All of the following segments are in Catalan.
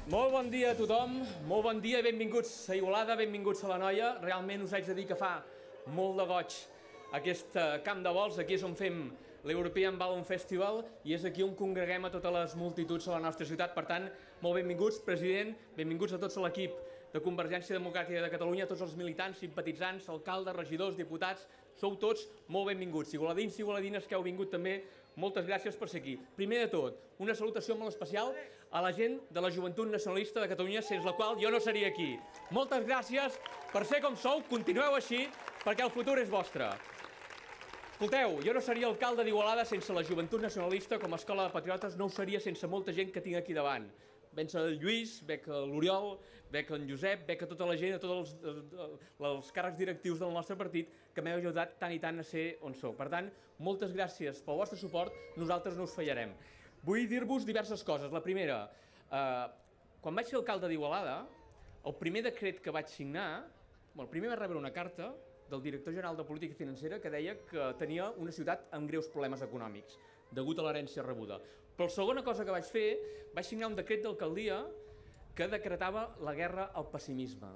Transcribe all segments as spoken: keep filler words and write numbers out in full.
Molt bon dia a tothom, molt bon dia i benvinguts a Igualada, benvinguts a l'Anoia. Realment us haig de dir que fa molt de goig aquest camp de vols, aquí és on fem l'European Balloon Festival i és aquí on congreguem a totes les multituds a la nostra ciutat. Per tant, molt benvinguts, president, benvinguts a tots l'equip de Convergència Democràtica de Catalunya, tots els militants, simpatitzants, alcaldes, regidors, diputats, sou tots molt benvinguts. Igualadins i igualadines que heu vingut també, moltes gràcies per ser aquí. Primer de tot, una salutació molt especial a la gent de la Joventut Nacionalista de Catalunya, sense la qual jo no seria aquí. Moltes gràcies per ser com sou, continueu així, perquè el futur és vostre. Escolteu, jo no seria alcalde d'Igualada sense la Joventut Nacionalista, com a escola de patriotes no ho seria sense molta gent que tinc aquí davant. Veig el Lluís, veig l'Oriol, veig en Josep, veig a tota la gent, a tots els, els càrrecs directius del nostre partit que m'heu ajudat tant i tant a ser on sou. Per tant, moltes gràcies pel vostre suport, nosaltres no us fallarem. Vull dir-vos diverses coses. La primera, eh, quan vaig ser alcalde d'Igualada, el primer decret que vaig signar, el primer va rebre una carta del director general de Política Financera que deia que tenia una ciutat amb greus problemes econòmics, degut a l'herència rebuda. Però la segona cosa que vaig fer, vaig signar un decret d'alcaldia que decretava la guerra al pessimisme.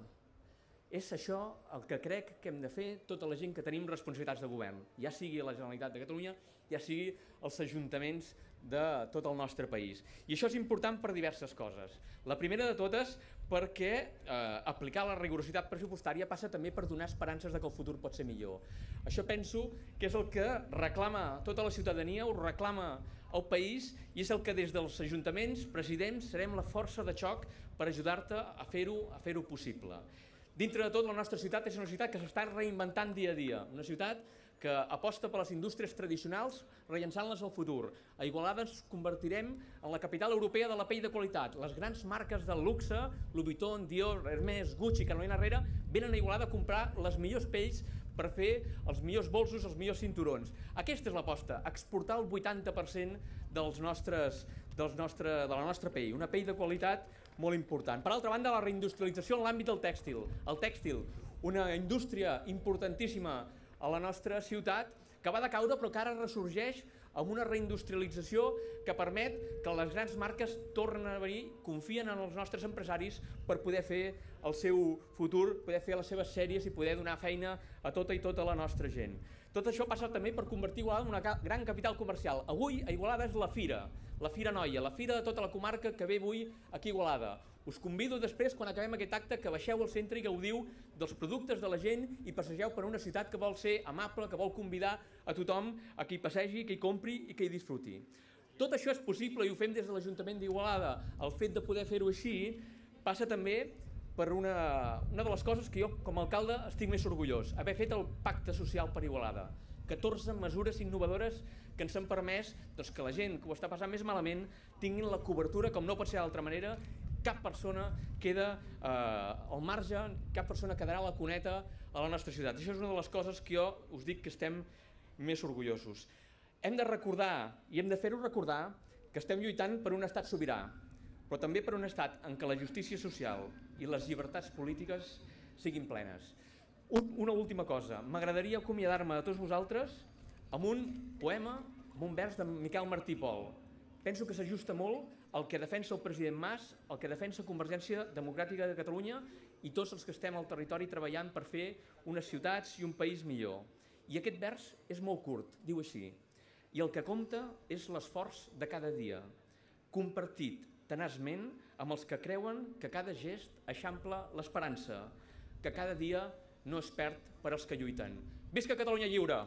És això el que crec que hem de fer tota la gent que tenim responsabilitats de govern, ja sigui la Generalitat de Catalunya, ja sigui els ajuntaments de tot el nostre país. I això és important per diverses coses. La primera de totes perquè eh, aplicar la rigorositat pressupostària passa també per donar esperances de que el futur pot ser millor. Això penso que és el que reclama tota la ciutadania, ho reclama el país i és el que des dels ajuntaments, presidents, serem la força de xoc per ajudar-te a fer-ho a fer-ho possible. Dintre de tot, la nostra ciutat és una ciutat que s'està reinventant dia a dia, una ciutat que aposta per les indústries tradicionals rellançant-les al futur. A Igualada ens convertirem en la capital europea de la pell de qualitat. Les grans marques del luxe, Louis Vuitton, Dior, Hermès, Gucci, Carolina Herrera, venen a Igualada a comprar les millors pells per fer els millors bolsos, els millors cinturons. Aquesta és l'aposta, exportar el vuitanta per cent dels nostres, dels nostre, de la nostra pell, una pell de qualitat molt important. Per altra banda, la reindustrialització en l'àmbit del tèxtil. El tèxtil, una indústria importantíssima a la nostra ciutat, que va decaure però que ara ressorgeix amb una reindustrialització que permet que les grans marques tornen a venir, confien en els nostres empresaris per poder fer el seu futur, poder fer les seves sèries i poder donar feina a tota i tota la nostra gent. Tot això passa també per convertir Igualada en una gran capital comercial. Avui a Igualada és la Fira, la Fira Noia, la Fira de tota la comarca que ve avui aquí a Igualada. Us convido després, quan acabem aquest acte, que baixeu al centre i gaudiu dels productes de la gent i passegeu per una ciutat que vol ser amable, que vol convidar a tothom a que hi passegi, que hi compri i que hi disfruti. Tot això és possible i ho fem des de l'Ajuntament d'Igualada. El fet de poder fer-ho així passa també per una, una de les coses que jo, com a alcalde, estic més orgullós, haver fet el Pacte Social per Igualada. catorze mesures innovadores que ens han permès doncs, que la gent que ho està passant més malament tinguin la cobertura, com no pot ser d'altra manera. Cap persona queda eh, al marge, cap persona quedarà a la cuneta a la nostra ciutat. Això és una de les coses que jo us dic que estem més orgullosos. Hem de recordar, i hem de fer-ho recordar, que estem lluitant per un estat sobirà, però també per un estat en què la justícia social i les llibertats polítiques siguin plenes. Una última cosa, m'agradaria acomiadar-me de tots vosaltres amb un poema, amb un vers de Miquel Martí i Pol. Penso que s'ajusta molt al que defensa el president Mas, el que defensa Convergència Democràtica de Catalunya i tots els que estem al territori treballant per fer unes ciutats i un país millor. I aquest vers és molt curt, diu així: i el que compta és l'esforç de cada dia, compartit tenaçment amb els que creuen que cada gest eixampla l'esperança, que cada dia no es perd per als que lluiten. Visca Catalunya lliure!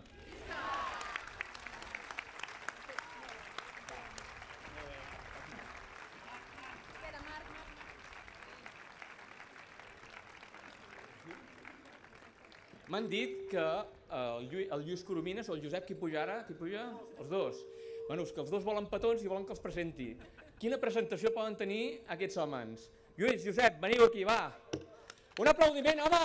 M'han dit que el Lluís Coromines o el Josep, qui puja ara? Qui puja? Els dos. Bueno, és que els dos volen petons i volen que els presenti. Quina presentació poden tenir aquests homes? Lluís, Josep, veniu aquí, va! Un aplaudiment, home!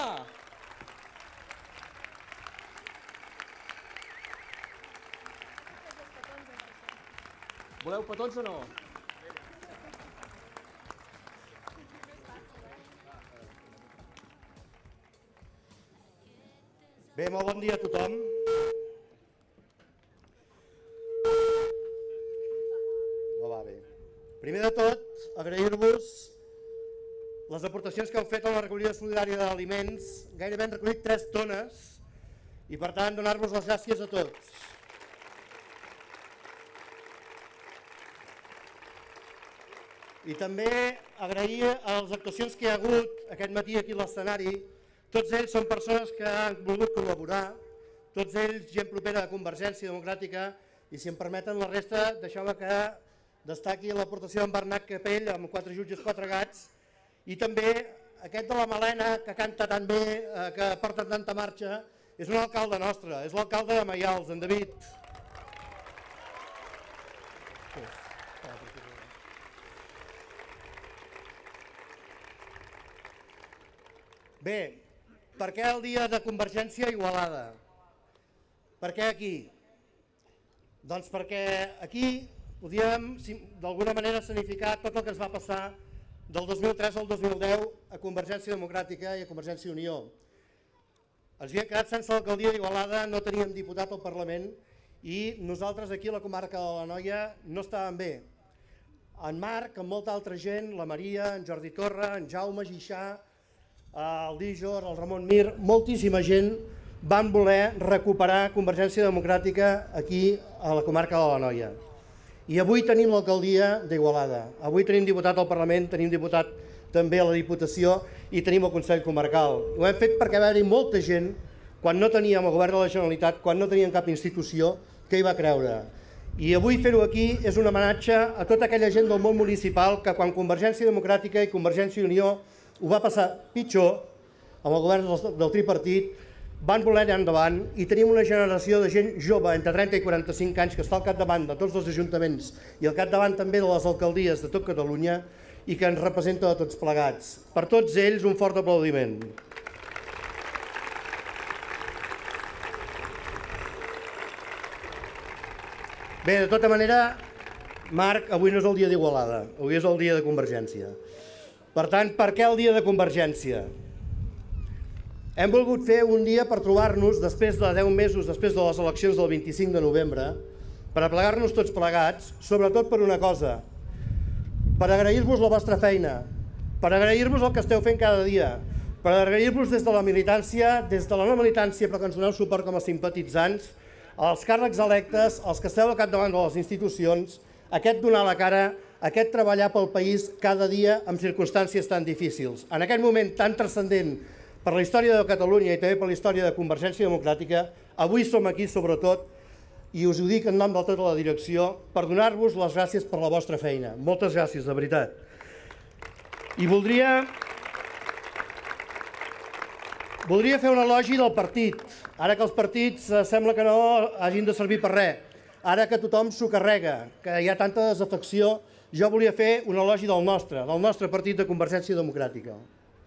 Voleu petons o no? Bé, molt bon dia a tothom. No va bé. Primer de tot, agrair-vos les aportacions que heu fet a la recollida solidària d'aliments. Gairebé han recollit tres tones i, per tant, donar-vos les gràcies a tots. I també agrair a les actuacions que hi ha hagut aquest matí aquí a l'escenari. Tots ells són persones que han volgut col·laborar, tots ells gent propera de Convergència Democràtica, i si em permeten la resta, deixeu-me que destaqui l'aportació d'en Bernat Capell amb quatre jutges, quatre gats, i també aquest de la Malena, que canta tan bé, que porta tanta marxa, és un alcalde nostre, és l'alcalde de Maials, en David. Bé, per què el dia de Convergència a Igualada? Per què aquí? Doncs perquè aquí podíem d'alguna manera significar tot el que es va passar del dos mil tres al dos mil deu a Convergència Democràtica i a Convergència i Unió. Ens havíem quedat sense l'alcaldia d'Igualada, no teníem diputat al Parlament i nosaltres aquí a la comarca de l'Anoia no estàvem bé. En Marc, amb molta altra gent, la Maria, en Jordi Torra, en Jaume Gixà, el Díjor, el Ramon Mir, moltíssima gent van voler recuperar Convergència Democràtica aquí a la comarca de l'Anoia. I avui tenim l'alcaldia d'Igualada, avui tenim diputat al Parlament, tenim diputat també a la Diputació i tenim el Consell Comarcal. Ho hem fet perquè va haver-hi molta gent, quan no teníem el govern de la Generalitat, quan no teníem cap institució, que hi va creure. I avui fer-ho aquí és un homenatge a tota aquella gent del món municipal que quan Convergència Democràtica i Convergència i Unió ho va passar pitjor amb el govern del tripartit, van voler anar endavant i tenim una generació de gent jove entre trenta i quaranta-cinc anys que està al capdavant de tots els ajuntaments i al capdavant també de les alcaldies de tot Catalunya i que ens representa a tots plegats. Per tots ells un fort aplaudiment. Bé, de tota manera, Marc, avui no és el dia d'Igualada, avui és el dia de Convergència. Per tant, per què el dia de Convergència? Hem volgut fer un dia per trobar-nos després de deu mesos, després de les eleccions del vint-i-cinc de novembre, per aplegar-nos tots plegats, sobretot per una cosa, per agrair-vos la vostra feina, per agrair-vos el que esteu fent cada dia, per agrair-vos des de la militància, des de la no militància, però que ens doneu suport com a simpatitzants, als càrrecs electes, als que esteu al capdavant de les institucions, aquest donar la cara, aquest treballar pel país cada dia en circumstàncies tan difícils. En aquest moment tan transcendent per la història de Catalunya i també per la història de Convergència Democràtica, avui som aquí sobretot, i us ho dic en nom de tota la direcció, per donar-vos les gràcies per la vostra feina. Moltes gràcies, de veritat. I voldria... Voldria fer un elogi del partit, ara que els partits sembla que no hagin de servir per res, ara que tothom s'ho carrega, que hi ha tanta desafecció, jo volia fer un elogi del nostre, del nostre partit de Convergència Democràtica.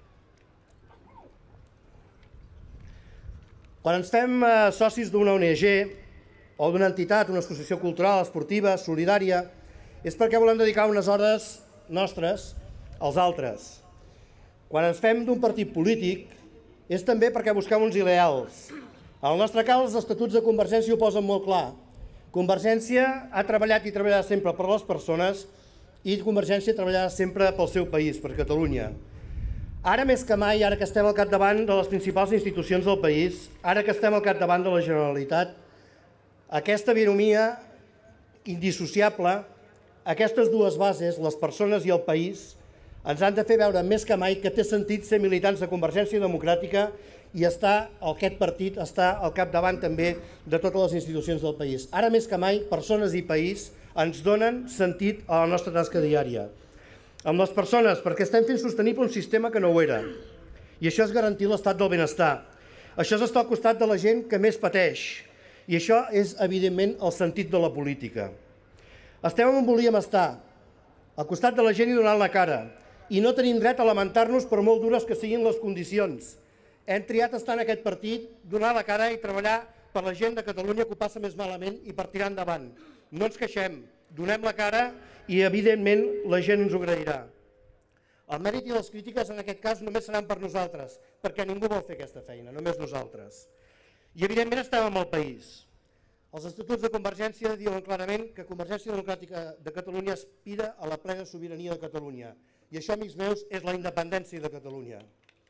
Quan ens fem socis d'una O N G o d'una entitat, una associació cultural, esportiva, solidària, és perquè volem dedicar unes hores nostres als altres. Quan ens fem d'un partit polític és també perquè busquem uns ideals. En el nostre cas, els estatuts de Convergència ho posen molt clar. Convergència ha treballat i treballarà sempre per les persones i Convergència treballarà sempre pel seu país, per Catalunya. Ara més que mai, ara que estem al capdavant de les principals institucions del país, ara que estem al capdavant de la Generalitat, aquesta binomia indissociable, aquestes dues bases, les persones i el país, ens han de fer veure més que mai que té sentit ser militants de Convergència Democràtica i està, aquest partit està al capdavant també de totes les institucions del país. Ara més que mai, persones i país ens donen sentit a la nostra tasca diària. Amb les persones, perquè estem fent sostenible un sistema que no ho era. I això és garantir l'estat del benestar. Això és estar al costat de la gent que més pateix. I això és, evidentment, el sentit de la política. Estem on volíem estar, al costat de la gent i donant la cara. I no tenim dret a lamentar-nos per molt dures que siguin les condicions. Hem triat estar en aquest partit, donar la cara i treballar per la gent de Catalunya que ho passa més malament i per tirar endavant. No ens queixem, donem la cara i, evidentment, la gent ens ho agrairà. El mèrit i les crítiques, en aquest cas, només seran per nosaltres, perquè ningú vol fer aquesta feina, només nosaltres. I, evidentment, estem amb el país. Els estatuts de Convergència diuen clarament que Convergència Democràtica de Catalunya aspira a la plena sobirania de Catalunya. I això, amics meus, és la independència de Catalunya.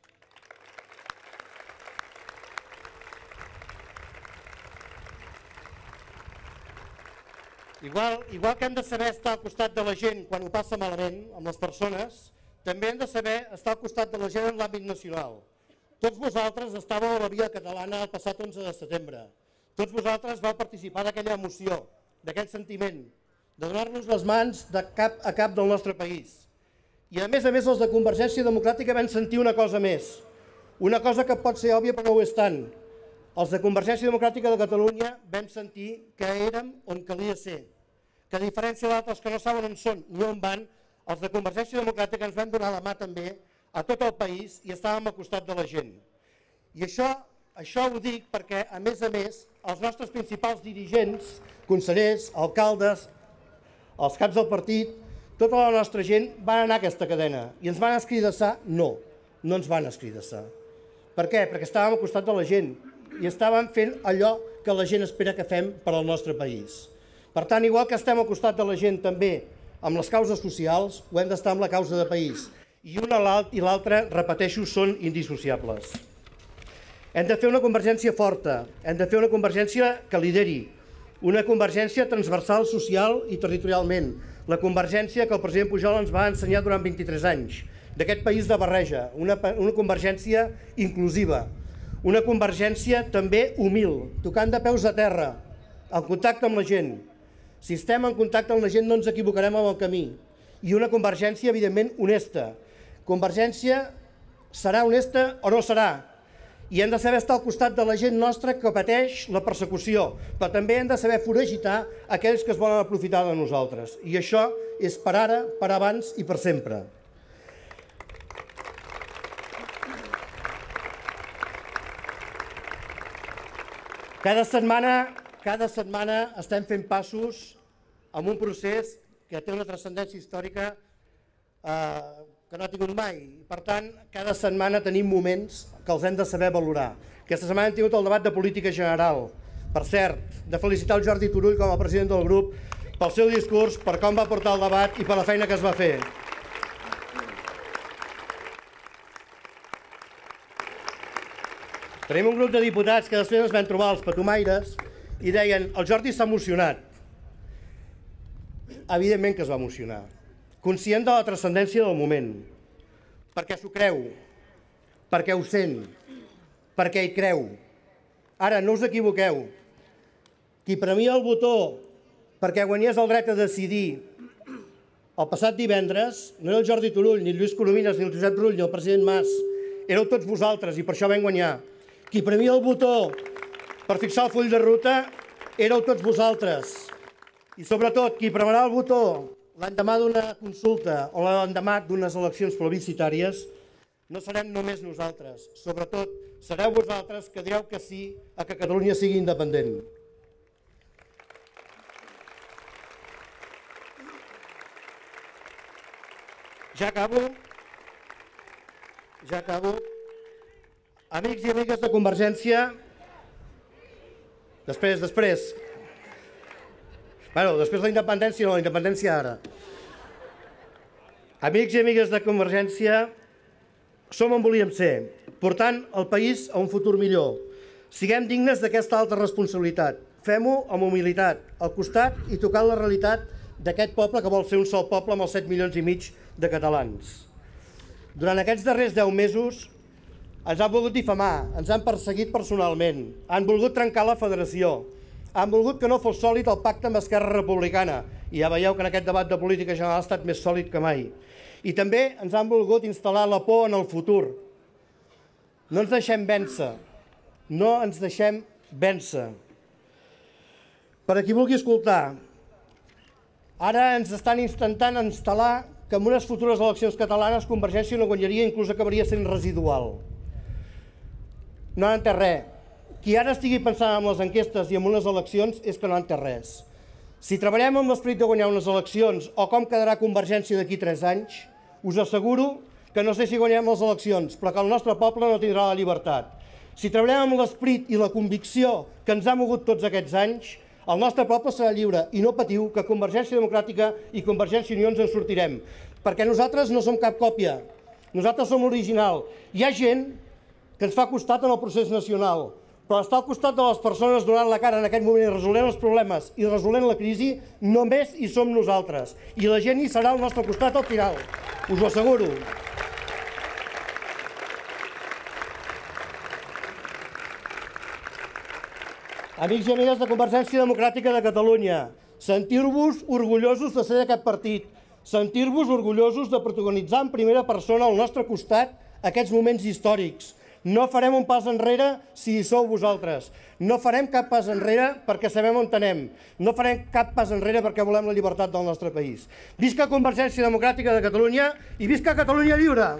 Igual, igual que hem de saber estar al costat de la gent quan ho passa malament, amb les persones, també hem de saber estar al costat de la gent en l'àmbit nacional. Tots vosaltres estàveu a la Via Catalana el passat onze de setembre. Tots vosaltres vau participar d'aquella emoció, d'aquell sentiment, de donar-nos les mans de cap a cap del nostre país. I a més a més els de Convergència Democràtica vam sentir una cosa més, una cosa que pot ser òbvia però no ho és tant. Els de Convergència Democràtica de Catalunya vam sentir que érem on calia ser, que a diferència d'altres que no saben on són ni on van, els de Convergència Democràtica ens vam donar la mà també a tot el país i estàvem al costat de la gent. I això, això ho dic perquè, a més a més, els nostres principals dirigents, consellers, alcaldes, els caps del partit, tota la nostra gent van anar a aquesta cadena i ens van escridassar? No, no ens van escridassar. Per què? Perquè estàvem al costat de la gent i estàvem fent allò que la gent espera que fem per al nostre país. Per tant, igual que estem al costat de la gent també amb les causes socials, ho hem d'estar amb la causa de país. I una i l'altra, repeteixo, són indissociables. Hem de fer una convergència forta, hem de fer una convergència que lideri, una convergència transversal social i territorialment, la convergència que el president Pujol ens va ensenyar durant vint-i-tres anys, d'aquest país de barreja, una, una convergència inclusiva, una convergència també humil, tocant de peus a terra, en contacte amb la gent. Si estem en contacte amb la gent no ens equivocarem amb el camí. I una convergència, evidentment, honesta. Convergència serà honesta o no serà. I hem de saber estar al costat de la gent nostra que pateix la persecució, però també hem de saber foragitar aquells que es volen aprofitar de nosaltres. I això és per ara, per abans i per sempre. Cada setmana, cada setmana estem fent passos en un procés que té una transcendència històrica eh, que no ha tingut mai. Per tant, cada setmana tenim moments que els hem de saber valorar. Aquesta setmana hem tingut el debat de política general. Per cert, de felicitar el Jordi Turull com a president del grup pel seu discurs, per com va portar el debat i per la feina que es va fer. Tenim un grup de diputats que després ens van trobar els patumaires i deien el Jordi s'ha emocionat. Evidentment que es va emocionar. Conscient de la transcendència del moment, perquè s'ho creu, perquè ho sent, perquè hi creu. Ara, no us equivoqueu. Qui premia el botó perquè guanyés el dret a decidir el passat divendres no era el Jordi Turull, ni el Lluís Coromines, ni el Josep Rull, ni el president Mas. Éreu tots vosaltres i per això vam guanyar. Qui premia el botó per fixar el full de ruta éreu tots vosaltres. I sobretot, qui premarà el botó l'endemà d'una consulta o l'endemà d'unes eleccions plebiscitàries no serem només nosaltres. Sobretot, sereu vosaltres que direu que sí a que Catalunya sigui independent. Ja acabo. Ja acabo. Amics i amigues de Convergència, després, després, bueno, després la independència no, la independència ara. Amics i amigues de Convergència, som on volíem ser, portant el país a un futur millor. Siguem dignes d'aquesta alta responsabilitat, fem-ho amb humilitat, al costat i tocant la realitat d'aquest poble que vol ser un sol poble amb els set milions i mig de catalans. Durant aquests darrers deu mesos, ens han volgut difamar, ens han perseguit personalment, han volgut trencar la federació, han volgut que no fos sòlid el pacte amb Esquerra Republicana, i ja veieu que en aquest debat de política general ha estat més sòlid que mai. I també ens han volgut instal·lar la por en el futur. No ens deixem vèncer, no ens deixem vèncer. Per a qui vulgui escoltar, ara ens estan intentant instal·lar que en unes futures eleccions catalanes Convergència no guanyaria, inclús acabaria sent residual. No en té res. Qui ara estigui pensant en les enquestes i en unes eleccions és que no en té res. Si treballem amb l'esperit de guanyar unes eleccions o com quedarà Convergència d'aquí tres anys, us asseguro que no sé si guanyem les eleccions, però que el nostre poble no tindrà la llibertat. Si treballem amb l'esperit i la convicció que ens ha mogut tots aquests anys, el nostre poble serà lliure i no patiu que Convergència Democràtica i Convergència i Unió ens en sortirem. perquè nosaltres no som cap còpia, nosaltres som l'original. Hi ha gent que ens fa costat en el procés nacional, però estar al costat de les persones donant la cara en aquest moment i resolent els problemes i resolent la crisi, només hi som nosaltres. I la gent hi serà al nostre costat al final, us ho asseguro. Amics i amigues de Convergència Democràtica de Catalunya, sentir-vos orgullosos de ser d'aquest partit, sentir-vos orgullosos de protagonitzar en primera persona al nostre costat aquests moments històrics. No farem un pas enrere si hi sou vosaltres. No farem cap pas enrere perquè sabem on anem. No farem cap pas enrere perquè volem la llibertat del nostre país. Visca Convergència Democràtica de Catalunya i visca Catalunya lliure!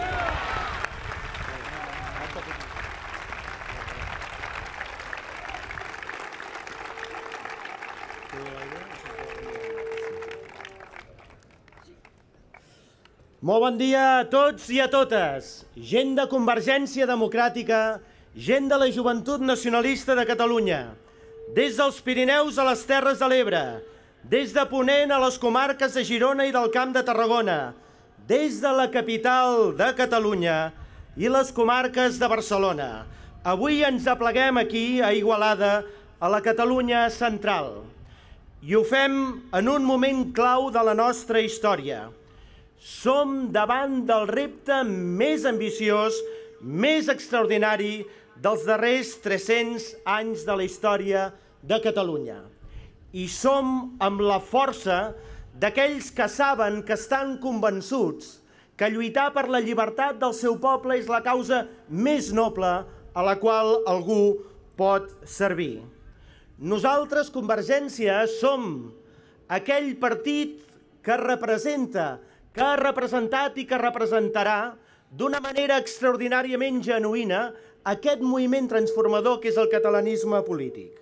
Molt bon dia a tots i a totes. Gent de Convergència Democràtica, gent de la Joventut Nacionalista de Catalunya, des dels Pirineus a les Terres de l'Ebre, des de Ponent a les comarques de Girona i del Camp de Tarragona, des de la capital de Catalunya i les comarques de Barcelona. Avui ens apleguem aquí, a Igualada, a la Catalunya central. I ho fem en un moment clau de la nostra història. Som davant del repte més ambiciós, més extraordinari dels darrers tres-cents anys de la història de Catalunya. I som amb la força d'aquells que saben, que estan convençuts que lluitar per la llibertat del seu poble és la causa més noble a la qual algú pot servir. Nosaltres, Convergència, som aquell partit que representa que ha representat i que representarà d'una manera extraordinàriament genuïna aquest moviment transformador que és el catalanisme polític.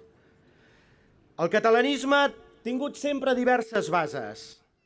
El catalanisme ha tingut sempre diverses bases.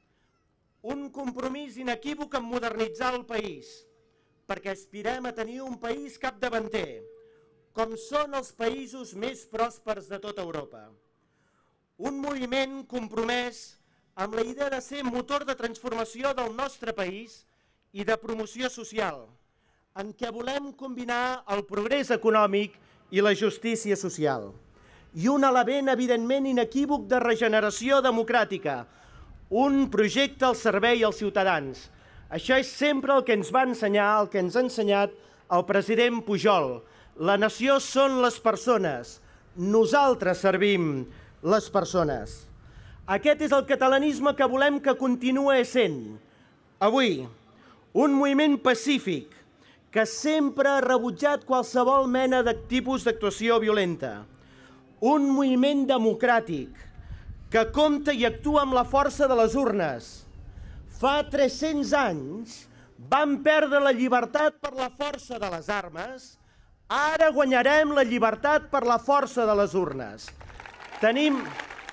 Un compromís inequívoc en modernitzar el país, perquè aspirem a tenir un país capdavanter, com són els països més pròspers de tota Europa. Un moviment compromès amb la idea de ser motor de transformació del nostre país i de promoció social, en què volem combinar el progrés econòmic i la justícia social. I un element, evidentment, inequívoc de regeneració democràtica, un projecte al servei als ciutadans. Això és sempre el que ens va ensenyar, el que ens ha ensenyat el president Pujol. La nació són les persones, nosaltres servim les persones. Aquest és el catalanisme que volem que continuï sent. Avui, un moviment pacífic que sempre ha rebutjat qualsevol mena de tipus d'actuació violenta. Un moviment democràtic que compta i actua amb la força de les urnes. Fa tres-cents anys vam perdre la llibertat per la força de les armes, ara guanyarem la llibertat per la força de les urnes. Tenim...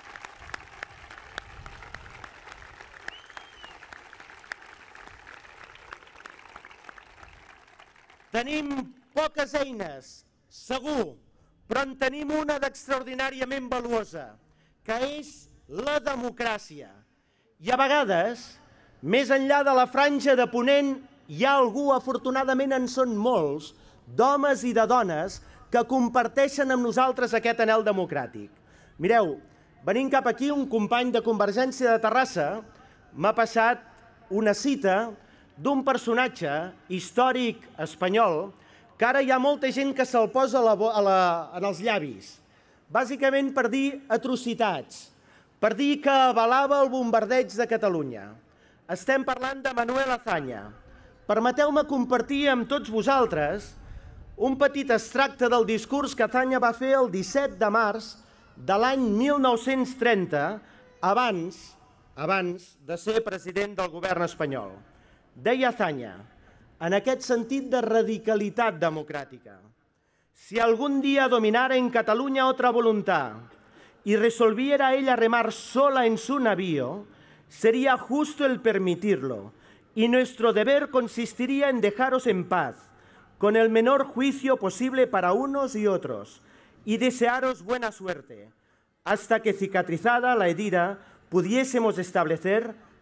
Tenim poques eines, segur, però en tenim una d'extraordinàriament valuosa, que és la democràcia. I a vegades, més enllà de la franja de Ponent, hi ha algú, afortunadament en són molts, d'homes i de dones, que comparteixen amb nosaltres aquest anhel democràtic. Mireu, venint cap aquí, un company de Convergència de Terrassa m'ha passat una cita d'un personatge històric espanyol que ara hi ha molta gent que se'l posa a la, a la, en els llavis, bàsicament per dir atrocitats, per dir que avalava el bombardeig de Catalunya. Estem parlant de Manuel Azaña. Permeteu-me compartir amb tots vosaltres un petit extracte del discurs que Azaña va fer el disset de març de l'any mil nou-cents trenta, abans, abans de ser president del govern espanyol. Deia Azaña, en aquest sentit de radicalitat democrática: si algún día dominara en Cataluña otra voluntad y resolviera ella remar sola en su navío, sería justo el permitirlo, y nuestro deber consistiría en dejaros en paz, con el menor juicio posible para unos y otros, y desearos buena suerte, hasta que cicatrizada la herida pudiésemos establecer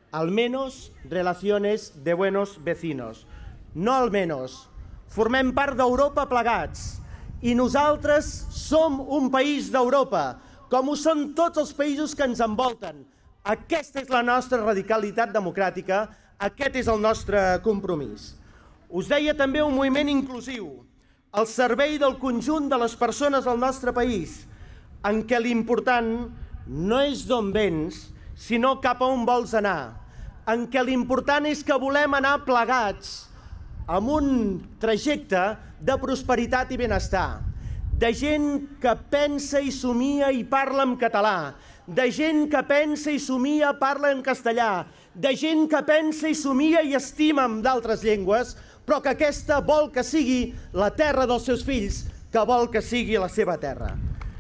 al menos relaciones de buenos vecinos. No al menos. Formem part d'Europa plegats i nosaltres som un país d'Europa, com ho són tots els països que ens envolten. Aquesta és la nostra radicalitat democràtica, aquest és el nostre compromís. Us deia també un moviment inclusiu, al servei del conjunt de les persones del nostre país, en què l'important no és d'on vens, sinó cap a on vols anar, en què l'important és que volem anar plegats amb un trajecte de prosperitat i benestar, de gent que pensa i somia i parla en català, de gent que pensa i somia i parla en castellà, de gent que pensa i somia i estima en d'altres llengües, però que aquesta vol que sigui la terra dels seus fills, que vol que sigui la seva terra.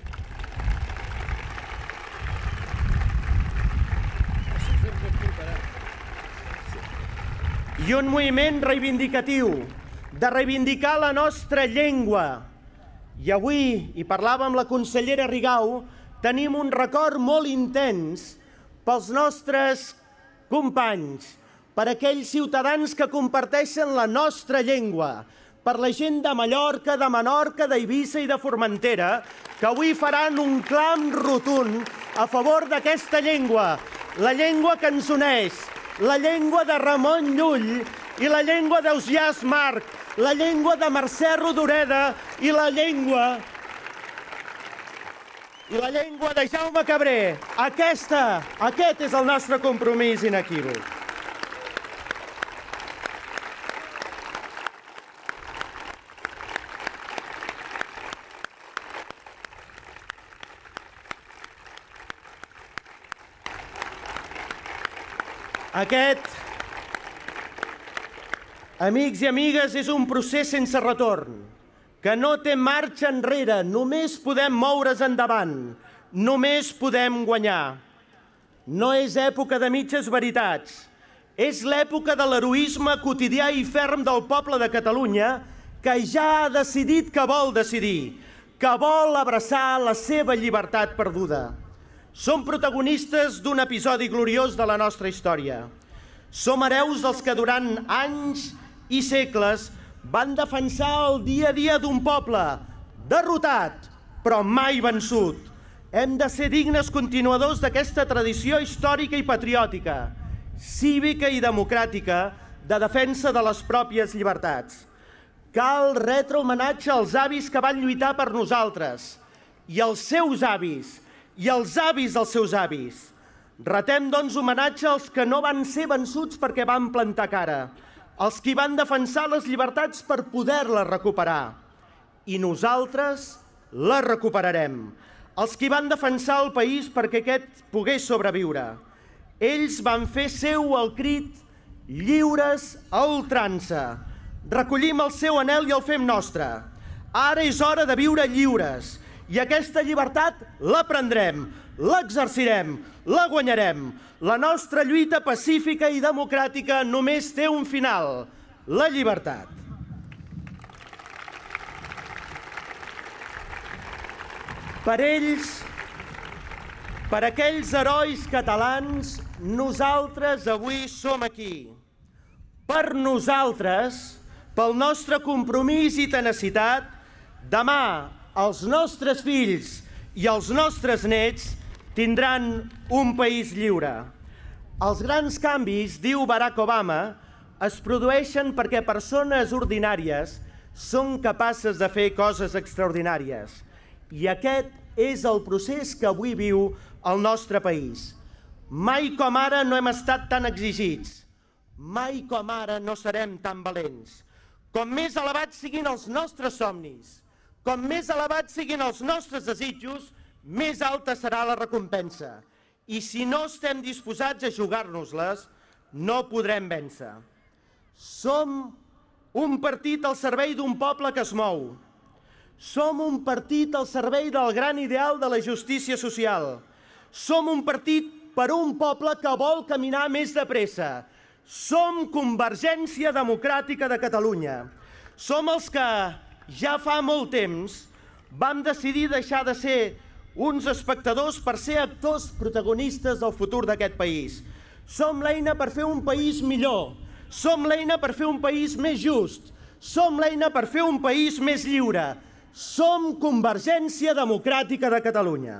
I un moviment reivindicatiu, de reivindicar la nostra llengua. I avui, i parlava amb la consellera Rigau, tenim un record molt intens pels nostres companys, per aquells ciutadans que comparteixen la nostra llengua, per la gent de Mallorca, de Menorca, d'Eivissa i de Formentera, que avui faran un clam rotund a favor d'aquesta llengua, la llengua que ens uneix, la llengua de Ramon Llull i la llengua d'Ausiàs Marc, la llengua de Mercè Rodoreda i la llengua i la llengua de Jaume Cabré. Aquesta, aquest és el nostre compromís inequívoc. Aquest, amics i amigues, és un procés sense retorn, que no té marxa enrere, només podem moure's endavant, només podem guanyar. No és època de mitges veritats, és l'època de l'heroisme quotidià i ferm del poble de Catalunya que ja ha decidit que vol decidir, que vol abraçar la seva llibertat perduda. Som protagonistes d'un episodi gloriós de la nostra història. Som hereus dels que durant anys i segles van defensar el dia a dia d'un poble derrotat, però mai vençut. Hem de ser dignes continuadors d'aquesta tradició històrica i patriòtica, cívica i democràtica de defensa de les pròpies llibertats. Cal retre homenatge als avis que van lluitar per nosaltres i als seus avis, i els avis dels seus avis. Retem, doncs, homenatge als que no van ser vençuts perquè van plantar cara, els que van defensar les llibertats per poder-les recuperar. I nosaltres les recuperarem. Els que van defensar el país perquè aquest pogués sobreviure. Ells van fer seu el crit lliures a ultrança. Recollim el seu anhel i el fem nostre. Ara és hora de viure lliures. I aquesta llibertat la prendrem, l'exercirem, la guanyarem. La nostra lluita pacífica i democràtica només té un final, la llibertat. Per ells, per aquells herois catalans, nosaltres avui som aquí. Per nosaltres, pel nostre compromís i tenacitat, demà els nostres fills i els nostres nets tindran un país lliure. Els grans canvis, diu Barack Obama, es produeixen perquè persones ordinàries són capaces de fer coses extraordinàries. I aquest és el procés que avui viu el nostre país. Mai com ara no hem estat tan exigits. Mai com ara no serem tan valents. Com més elevats siguin els nostres somnis, com més elevats siguin els nostres desitjos, més alta serà la recompensa. I si no estem disposats a jugar-nos-les, no podrem vèncer. Som un partit al servei d'un poble que es mou. Som un partit al servei del gran ideal de la justícia social. Som un partit per un poble que vol caminar més de pressa. Som Convergència Democràtica de Catalunya. Som els que ja fa molt temps vam decidir deixar de ser uns espectadors per ser actors protagonistes del futur d'aquest país. Som l'eina per fer un país millor. Som l'eina per fer un país més just. Som l'eina per fer un país més lliure. Som Convergència Democràtica de Catalunya.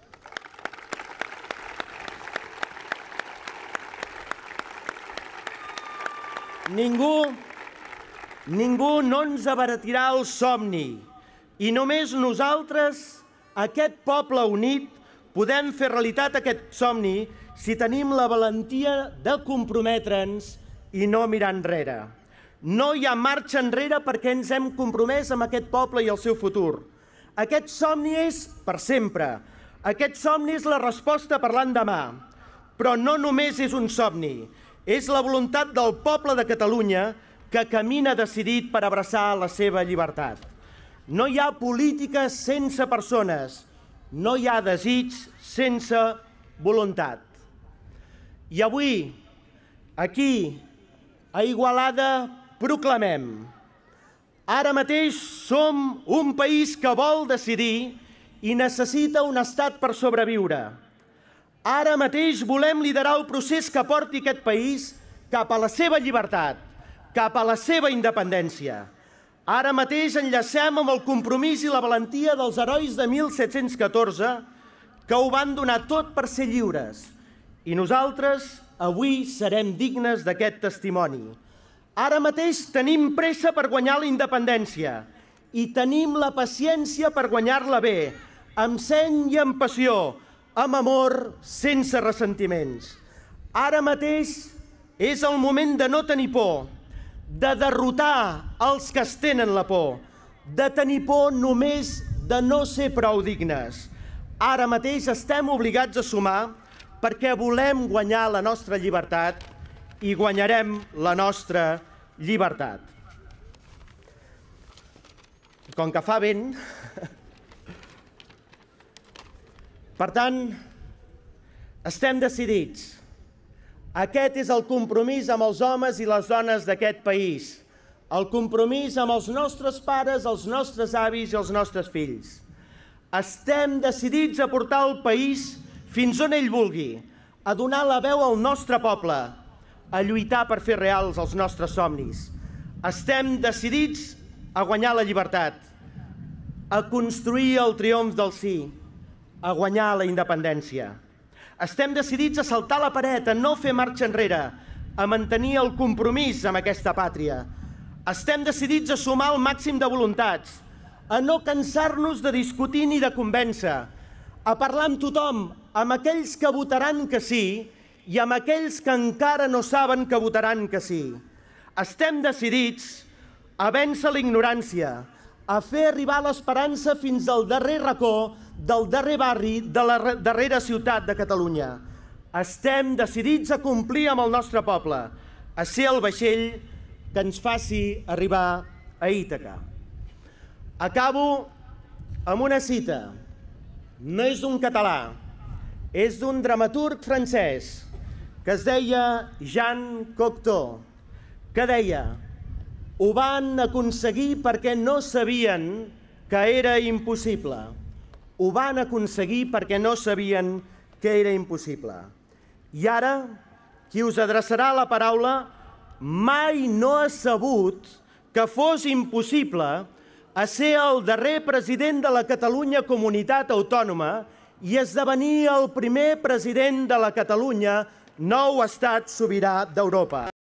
Ningú, ningú no ens abaratirà el somni i només nosaltres, aquest poble unit, podem fer realitat aquest somni si tenim la valentia de comprometre'ns i no mirar enrere. No hi ha marxa enrere perquè ens hem compromès amb aquest poble i el seu futur. Aquest somni és per sempre. Aquest somni és la resposta per l'endemà. Però no només és un somni, és la voluntat del poble de Catalunya que camina decidit per abraçar la seva llibertat. No hi ha política sense persones, no hi ha desig sense voluntat. I avui, aquí, a Igualada, proclamem: ara mateix som un país que vol decidir i necessita un estat per sobreviure. Ara mateix volem liderar el procés que porti aquest país cap a la seva llibertat, cap a la seva independència. Ara mateix enllacem amb el compromís i la valentia dels herois de mil set-cents catorze que ho van donar tot per ser lliures. I nosaltres avui serem dignes d'aquest testimoni. Ara mateix tenim pressa per guanyar la independència i tenim la paciència per guanyar-la bé, amb seny i amb passió, amb amor, sense ressentiments. Ara mateix és el moment de no tenir por, de derrotar els que es tenen la por, de tenir por només de no ser prou dignes. Ara mateix estem obligats a sumar perquè volem guanyar la nostra llibertat i guanyarem la nostra llibertat. Com que fa vent, per tant, estem decidits. Aquest és el compromís amb els homes i les dones d'aquest país, el compromís amb els nostres pares, els nostres avis i els nostres fills. Estem decidits a portar el país fins on ell vulgui, a donar la veu al nostre poble, a lluitar per fer reals els nostres somnis. Estem decidits a guanyar la llibertat, a construir el triomf del sí, a guanyar la independència. Estem decidits a saltar la paret, a no fer marxa enrere, a mantenir el compromís amb aquesta pàtria. Estem decidits a sumar el màxim de voluntats, a no cansar-nos de discutir ni de convèncer, a parlar amb tothom, amb aquells que votaran que sí i amb aquells que encara no saben que votaran que sí. Estem decidits a vèncer la ignorància, a fer arribar l'esperança fins al darrer racó del darrer barri de la darrera ciutat de Catalunya. Estem decidits a complir amb el nostre poble, a ser el vaixell que ens faci arribar a Ítaca. Acabo amb una cita. No és d'un català, és d'un dramaturg francès que es deia Jean Cocteau, que deia: ho van aconseguir perquè no sabien que era impossible. Ho van aconseguir perquè no sabien que era impossible. I ara, qui us adreçarà la paraula mai no ha sabut que fos impossible a ser el darrer president de la Catalunya Comunitat Autònoma i esdevenir el primer president de la Catalunya, nou estat sobirà d'Europa.